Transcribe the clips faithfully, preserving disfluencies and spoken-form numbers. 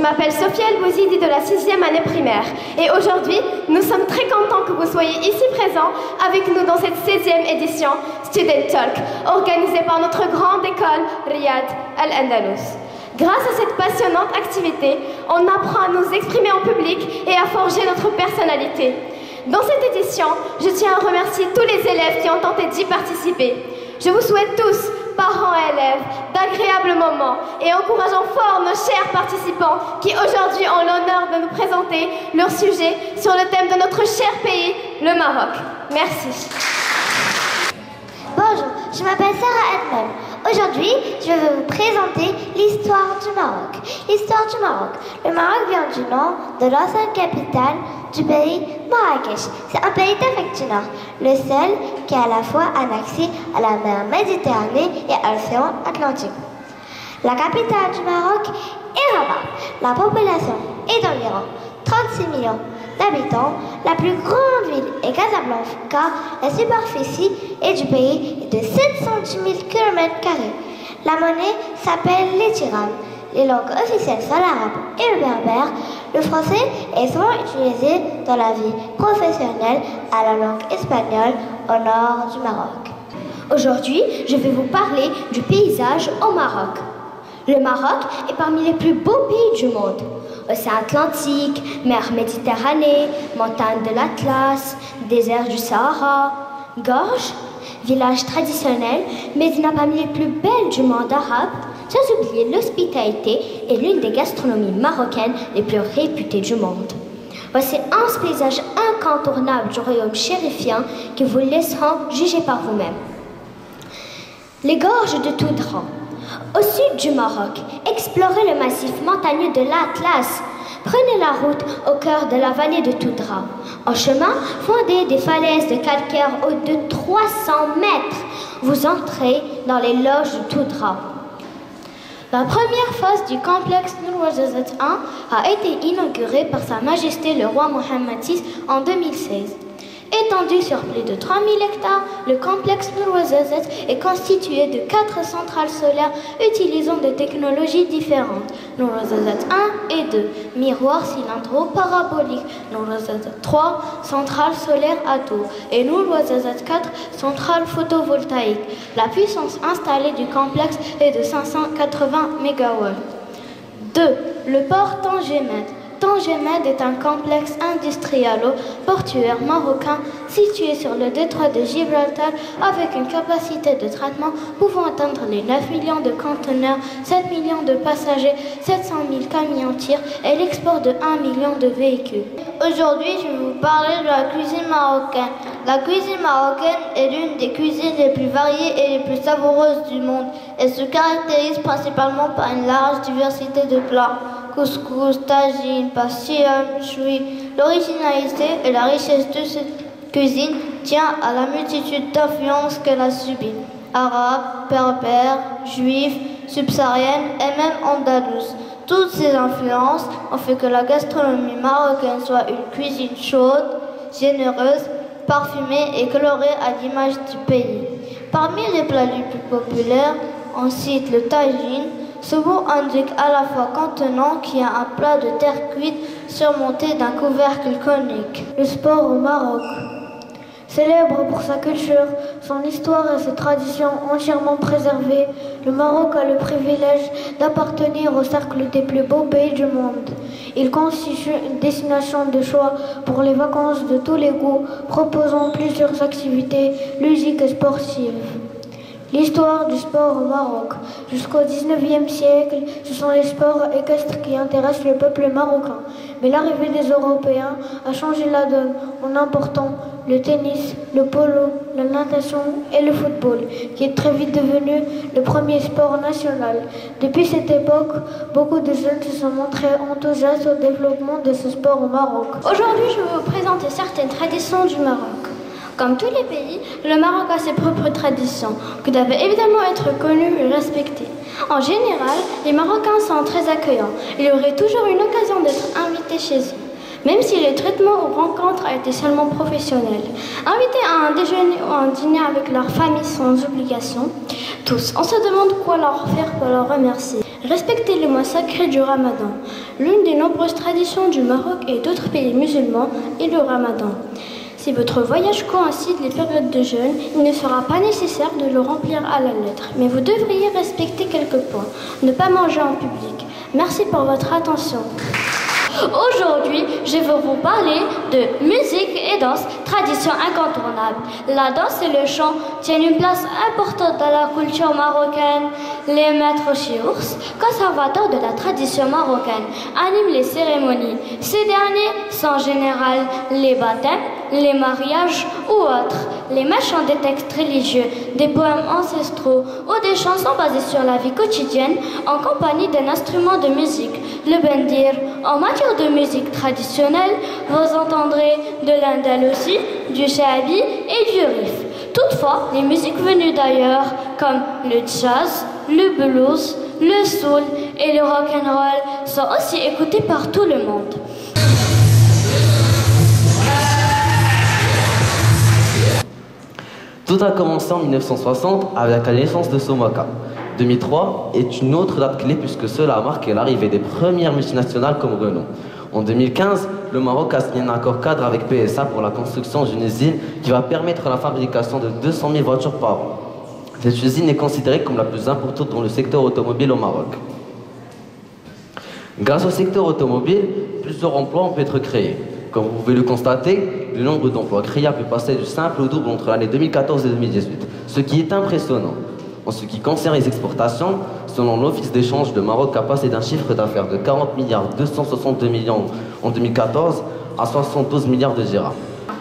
m'appelle Sophia El Bouzidi de la sixième année primaire et aujourd'hui, nous sommes très contents que vous soyez ici présents avec nous dans cette seizième édition Student Talk, organisée par notre grande école Riyad Al-Andalus. Grâce à cette passionnante activité, on apprend à nous exprimer en public et à forger notre personnalité. Dans cette édition, je tiens à remercier tous les élèves qui ont tenté d'y participer. Je vous souhaite tous, parents et élèves, d'agréables moments et encourageons fort nos chers participants qui aujourd'hui ont l'honneur de nous présenter leur sujet sur le thème de notre cher pays, le Maroc. Merci. Bonjour, je m'appelle Sarah Edmond. Aujourd'hui, je vais vous présenter l'histoire du Maroc. L'histoire du Maroc. Le Maroc vient du nom de l'ancienne capitale du pays, Marrakech. C'est un pays d'Afrique du Nord, le seul qui est à la fois annexé à la mer Méditerranée et à l'océan Atlantique. La capitale du Maroc est Rabat. La population est d'environ trente-six millions d'habitants. La plus grande ville est Casablanca. La superficie est du pays est de sept cent dix mille kilomètres carrés. La monnaie s'appelle les dirhams. Les langues officielles sont l'arabe et le berbère. Le français est souvent utilisé dans la vie professionnelle à la langue espagnole au nord du Maroc. Aujourd'hui, je vais vous parler du paysage au Maroc. Le Maroc est parmi les plus beaux pays du monde. Océan Atlantique, mer Méditerranée, montagne de l'Atlas, désert du Sahara, gorge, village traditionnel, médina parmi les plus belles du monde arabe, sans oublier l'hospitalité et l'une des gastronomies marocaines les plus réputées du monde. Voici onze paysages incontournables du royaume chérifien que vous laisseront juger par vous-même. Les gorges de Toudra. Au sud du Maroc, explorez le massif montagneux de l'Atlas. Prenez la route au cœur de la vallée de Toudra. En chemin, fondez des falaises de calcaire hautes de trois cents mètres. Vous entrez dans les loges de Toudra. La première phase du complexe Nourouarzazate un a été inaugurée par Sa Majesté le roi Mohammed six en deux mille seize. Étendu sur plus de trois mille hectares, le complexe Nourouarzazate est constitué de quatre centrales solaires utilisant des technologies différentes. Nourouarzazate un et deux, miroirs cylindro-paraboliques. Nourouarzazate trois, centrale solaire à tour. Et Nourouarzazate quatre, centrale photovoltaïque. La puissance installée du complexe est de cinq cent quatre-vingts mégawatts. deux. Le port Tangemed. Tangemed est un complexe industrialo-portuaire marocain situé sur le détroit de Gibraltar avec une capacité de traitement pouvant atteindre les neuf millions de conteneurs, sept millions de passagers, sept cent mille camions-tirs et l'export de un million de véhicules. Aujourd'hui, je vais vous parler de la cuisine marocaine. La cuisine marocaine est l'une des cuisines les plus variées et les plus savoureuses du monde. Elle se caractérise principalement par une large diversité de plats. Couscous, tagine, pastilla, choui. L'originalité et la richesse de cette cuisine tient à la multitude d'influences qu'elle a subies. Arabes, berbères, juifs, subsahariennes et même andalouse. Toutes ces influences ont fait que la gastronomie marocaine soit une cuisine chaude, généreuse, parfumée et colorée à l'image du pays. Parmi les plats les plus populaires, on cite le tagine. Ce mot indique à la fois contenant qui est un plat de terre cuite surmonté d'un couvercle conique. Le sport au Maroc. Célèbre pour sa culture, son histoire et ses traditions entièrement préservées, le Maroc a le privilège d'appartenir au cercle des plus beaux pays du monde. Il constitue une destination de choix pour les vacances de tous les goûts, proposant plusieurs activités ludiques et sportives. L'histoire du sport au Maroc. Jusqu'au dix-neuvième siècle, ce sont les sports équestres qui intéressent le peuple marocain. Mais l'arrivée des Européens a changé la donne en important le tennis, le polo, la natation et le football, qui est très vite devenu le premier sport national. Depuis cette époque, beaucoup de jeunes se sont montrés enthousiastes au développement de ce sport au Maroc. Aujourd'hui, je vais vous présenter certaines traditions du Maroc. Comme tous les pays, le Maroc a ses propres traditions, qui doivent évidemment être connues et respectées. En général, les Marocains sont très accueillants. Il y aurait toujours une occasion d'être invité chez eux. même si le traitement aux rencontres a été seulement professionnel. Invités à un déjeuner ou un dîner avec leur famille sans obligation, tous, on se demande quoi leur faire pour leur remercier. Respectez le mois sacré du Ramadan. L'une des nombreuses traditions du Maroc et d'autres pays musulmans est le Ramadan. Si votre voyage coïncide les périodes de jeûne, il ne sera pas nécessaire de le remplir à la lettre, mais vous devriez respecter quelques points. Ne pas manger en public. Merci pour votre attention. Aujourd'hui, je vais vous parler de musique et danse, tradition incontournable. La danse et le chant tiennent une place importante dans la culture marocaine. Les maîtres chiours, conservateurs de la tradition marocaine, animent les cérémonies. Ces derniers sont en général les baptêmes, les mariages ou autres. Les mets chantent des textes religieux, des poèmes ancestraux ou des chansons basées sur la vie quotidienne en compagnie d'un instrument de musique, le bendir. En matière de musique traditionnelle, vous entendrez de l'Andalousie, du shabi et du rif. Toutefois, les musiques venues d'ailleurs, comme le jazz, le blues, le soul et le rock'n'roll, sont aussi écoutées par tout le monde. Tout a commencé en mille neuf cent soixante avec la naissance de Somaka. deux mille trois est une autre date clé puisque cela a marqué l'arrivée des premières multinationales comme Renault. En deux mille quinze, le Maroc a signé un accord cadre avec P S A pour la construction d'une usine qui va permettre la fabrication de deux cent mille voitures par an. Cette usine est considérée comme la plus importante dans le secteur automobile au Maroc. Grâce au secteur automobile, plusieurs emplois ont pu être créés. Comme vous pouvez le constater, le nombre d'emplois créés a pu passer du simple au double entre l'année deux mille quatorze et deux mille dix-huit, ce qui est impressionnant. En ce qui concerne les exportations, selon l'Office d'échange, le Maroc a passé d'un chiffre d'affaires de quarante milliards deux cent soixante-deux millions en deux mille quatorze à soixante-douze milliards de dirhams.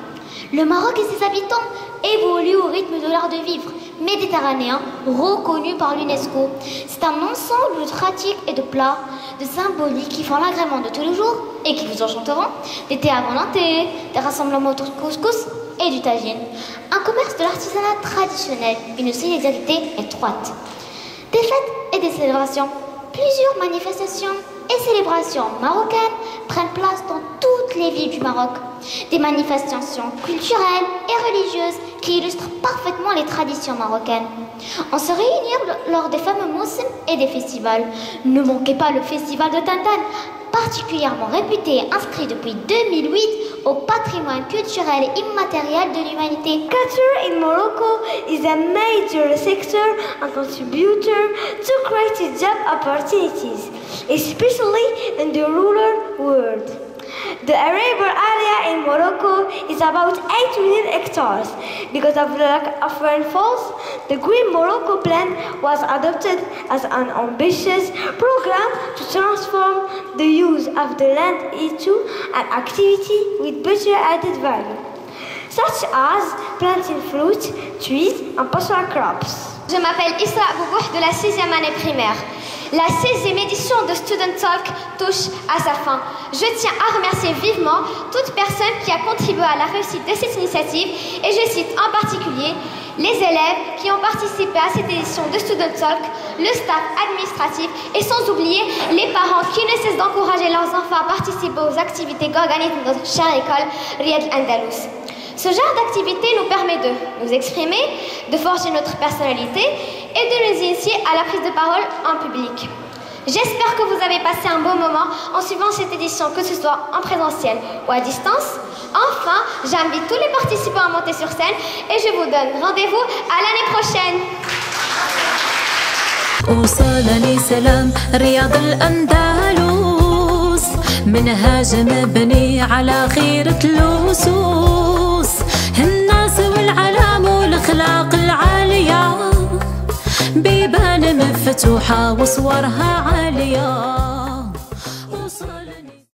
Le Maroc et ses habitants évoluent au rythme de l'art de vivre méditerranéen reconnu par l'UNESCO. C'est un ensemble de pratiques et de plats, de symboliques qui font l'agrément de tous les jours et qui vous enchanteront. Des thés à volonté, des rassemblements autour de couscous et du tagine. Un commerce de l'artisanat traditionnel, une solidarité étroite. Des fêtes et des célébrations. Plusieurs manifestations et célébrations marocaines prennent place dans toutes les villes du Maroc. Des manifestations culturelles et religieuses qui illustrent parfaitement les traditions marocaines. On se réunit lors des fameux moussem et des festivals. Ne manquez pas le festival de Tintin, particulièrement réputé et inscrit depuis deux mille huit au patrimoine culturel immatériel de l'humanité. Culture in Morocco is a major sector and contributor to create job opportunities, especially in the rural world. The arable area in Morocco is about eight million hectares. Because of the lack of rainfalls, the Green Morocco Plan was adopted as an ambitious program to transform the use of the land into an activity with better added value, such as planting fruit, trees and pastoral crops. Je m'appelle Issa Boubouh de la sixième année primaire. La seizième édition de Student Talk touche à sa fin. Je tiens à remercier vivement toute personne qui a contribué à la réussite de cette initiative et je cite en particulier les élèves qui ont participé à cette édition de Student Talk, le staff administratif et sans oublier les parents qui ne cessent d'encourager leurs enfants à participer aux activités qu'organise notre chère école Riyad Andalous. Ce genre d'activité nous permet de nous exprimer, de forger notre personnalité et de nous initier à la prise de parole en public. J'espère que vous avez passé un bon moment en suivant cette édition, que ce soit en présentiel ou à distance. Enfin, j'invite tous les participants à monter sur scène et je vous donne rendez-vous à l'année prochaine. وصلني سلام رياض الأندلس منهاج مبني على خيرة الأسس الناس والعلام والأخلاق العالية بيبان مفتوحة وصورها عالية.